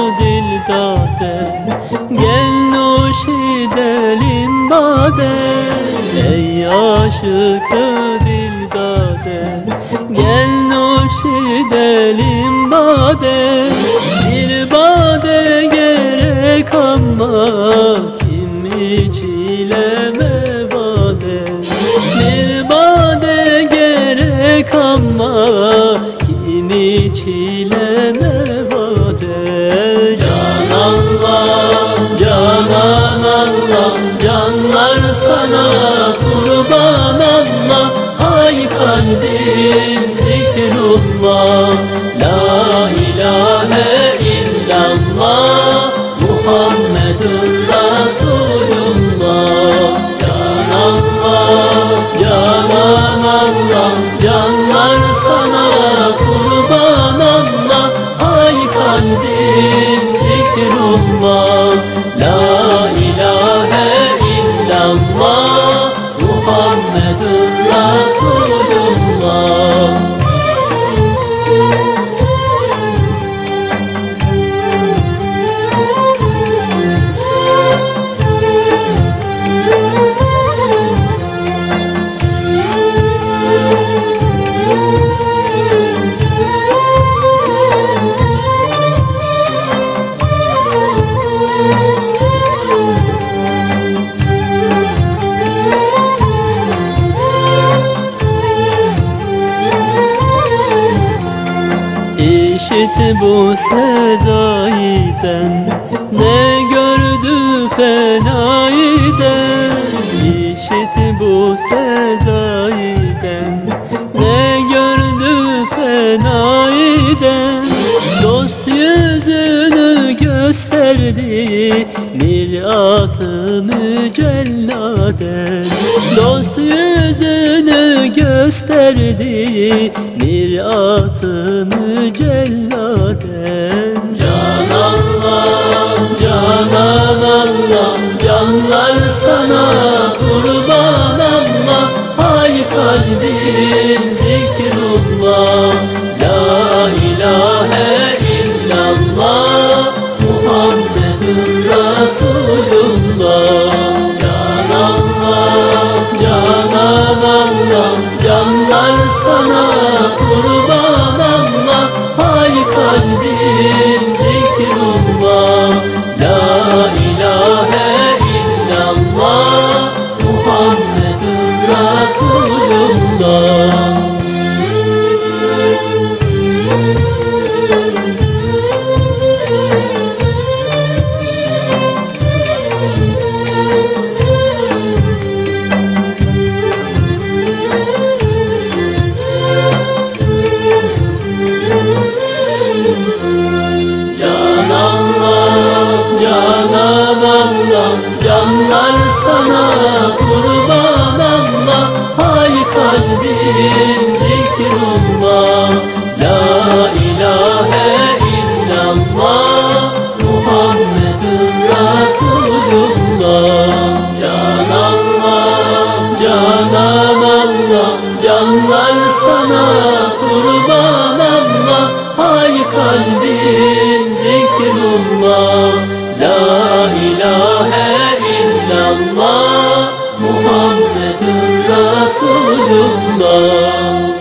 dil dade, gel nuş edelim bade. Ey aşık-ı dil dade, gel nuş edelim bade. Bir bade gerek ama kim içileme bade. Bir bade gerek ama kim içileme bade. Can Allah, Canan Allah, canlar sana kurban Allah. Ay kalbim zikrullah, la ilahe illallah, Muhammedur Resulullah. Can Allah, Canan Allah, canlar sana kurban Allah. Ay kalbim zikrullah, la ilahe illallah, Muhammedur Resulullah. İşit bu sezayiden, ne gördü fenayiden. İşit bu sezayiden, ne gördü fenayiden. Dost yüzünü gösterdi mirat-ı mücelladen. Dost yüzünü gösterdi mirat-ı mücelladen. Can Allah, Canan Allah, canlar sana kurban Allah. Ay kalbim zikrullah, la ilahe illallah, Muhammedur Resulullah. Can Allah, Canan Allah, canlar sana kurban Allah. Ay kalbim zikrullah, la ilahe illallah, Muhammedur Resulullah. Can Allah, Canan Allah, canlar sana kurban Allah. Ay kalbim zikrullah, la ilahe illallah, Muhammedur Resulullah. Can Allah, Canan Allah, canlar sana kurban Allah. Ay kalbim zikrullah, la ilahe illallah, Muhammedur Resulullah.